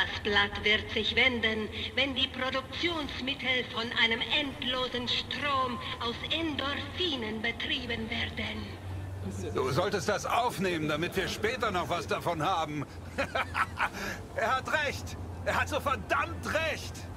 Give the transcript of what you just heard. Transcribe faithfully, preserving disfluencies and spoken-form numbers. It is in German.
Das Blatt wird sich wenden, wenn die Produktionsmittel von einem endlosen Strom aus Endorphinen betrieben werden. Du solltest das aufnehmen, damit wir später noch was davon haben. Er hat recht. Er hat so verdammt recht.